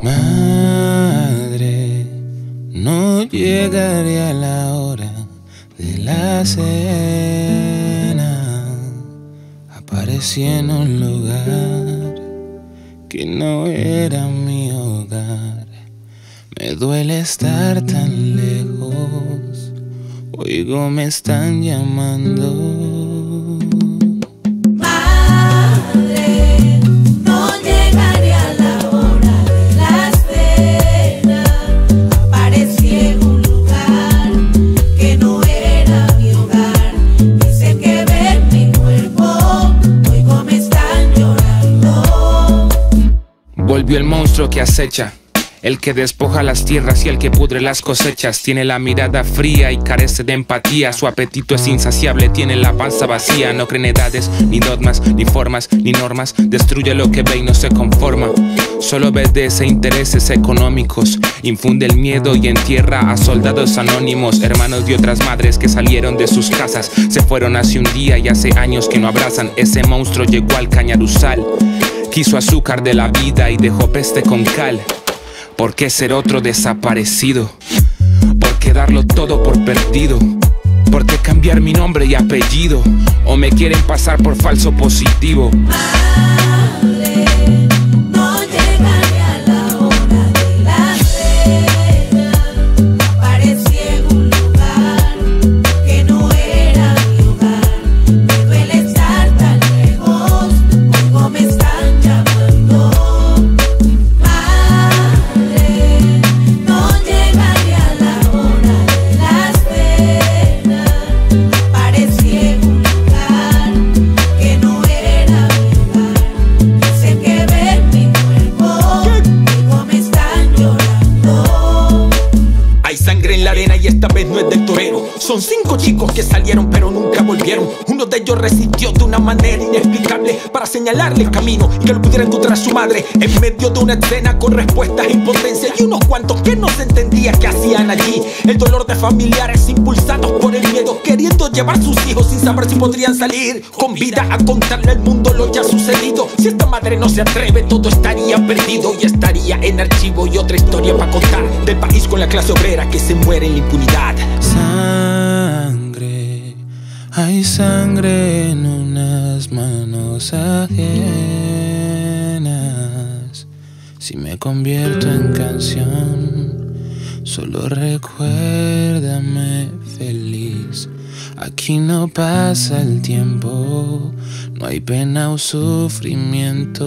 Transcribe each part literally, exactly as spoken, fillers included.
Madre, no llegaré a la hora de la cena. Aparecí en un lugar que no era mi hogar. Me duele estar tan lejos. Oigo, me están llamando. Volvió el monstruo que acecha, el que despoja las tierras y el que pudre las cosechas. Tiene la mirada fría y carece de empatía. Su apetito es insaciable, tiene la panza vacía. No cree en edades, ni dogmas, ni formas, ni normas. Destruye lo que ve y no se conforma. Solo obedece intereses económicos. Infunde el miedo y entierra a soldados anónimos. Hermanos de otras madres que salieron de sus casas. Se fueron hace un día y hace años que no abrazan. Ese monstruo llegó al Cañaduzal. Quiso azúcar de la vida y dejó peste con cal. ¿Por qué ser otro desaparecido? ¿Por qué darlo todo por perdido? ¿Por qué cambiar mi nombre y apellido? ¿O me quieren pasar por falso positivo? Madre, no llegaré a la hora de la cena. Aparecí en un lugar que no era mi hogar. Me duele estar tan lejos. Oigo, me están llamando. Madre, no llegaré a la hora de la cena. Aparecí en un lugar que no era mi hogar. Dicen que ven mi cuerpo, oigo, me están llorando. Hay sangre en la arena y esta vez no es del torero. Son cinco chicos que salieron pero nunca volvieron. Uno de ellos resistió de una manera inexplicable para señalarle el camino y que lo pudiera encontrar su madre. En medio de una escena con respuestas e impotencia y unos cuantos que no se entendía qué hacían allí. El dolor de familiares impulsados por el miedo, queriendo llevar sus hijos sin saber si podrían salir con vida a contarle al mundo lo ya sucedido. Si esta madre no se atreve, todo estaría perdido y estaría en archivo y otra historia para contar del país con la clase obrera que se muere en la impunidad. Sangre, hay sangre en unas manos ajenas. Si me convierto en canción, solo recuérdame feliz. Aquí no pasa el tiempo, no hay pena o sufrimiento.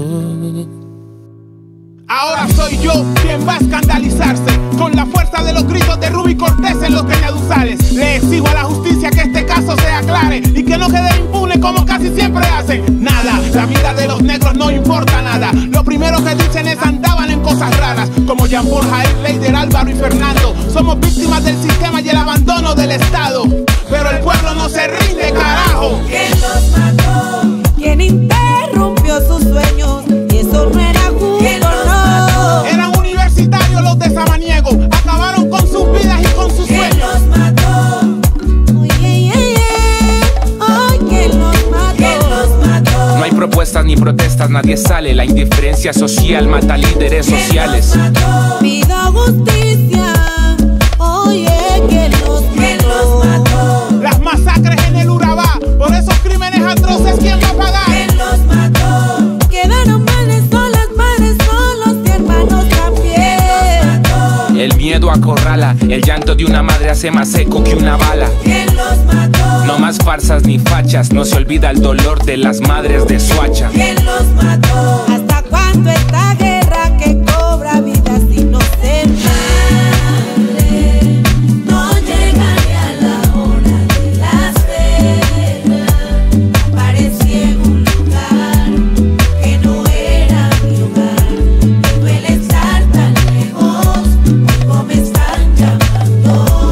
Ahora soy yo quien va a escandalizarse con la fuerza de los gritos de Ruby Cortés en los Cañaduzales. Le exijo a la justicia que este caso se aclare y que no quede impune como casi siempre hacen. Nada, la vida de los negros no importa nada. Lo primero que dicen es andaban en cosas raras, como Jean Paul, Jair, Leider, Álvaro y Fernando. Somos víctimas del sistema y el abandono del Estado, pero el pueblo no se rinde, carajo. ¿Quién los mató? ¿Quién interrumpió sus sueños? Y eso no era justo. ¿Quién los mató? Eran universitarios los de Samaniego, acabaron con sus vidas y con sus ¿Quién sueños. los mató? Oye, yeah, yeah. Ay, ¿quién los mató? ¿Quién los mató? No hay propuestas ni protestas, nadie sale. La indiferencia social mata líderes sociales. ¿Quién los mató? Pido justicia. Oye, ¿quién los mató? ¿Quién los mató? Las masacres en el Urabá, por esos crímenes atroces, ¿quién va a pagar? ¿Quién los mató? Quedaron madres solas, madres solos y hermanos también. ¿Quién los mató? El miedo acorrala, el llanto de una madre hace más eco que una bala. ¿Quién los mató? No más farsas ni fachas, no se olvida el dolor de las madres de Soacha. ¿Quién los mató? ¿Hasta cuándo esta guerra que cobra vidas inocentes? Madre, no llegaré a la hora de la cena. Aparecí en un lugar que no era mi hogar. Me duele estar tan lejos, oigo, me están llamando.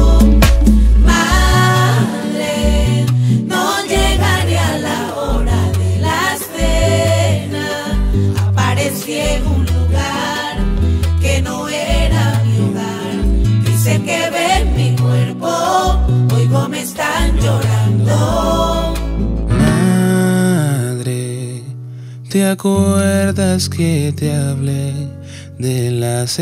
Madre, no llegaré a la hora de la cena. Aparecí en un lugar te acuerdas que te hablé de las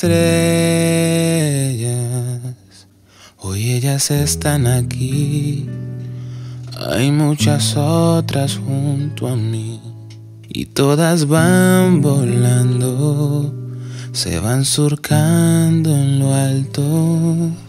estrellas? Hoy ellas están aquí, hay muchas otras junto a mí, y todas van volando, se van surcando en lo alto.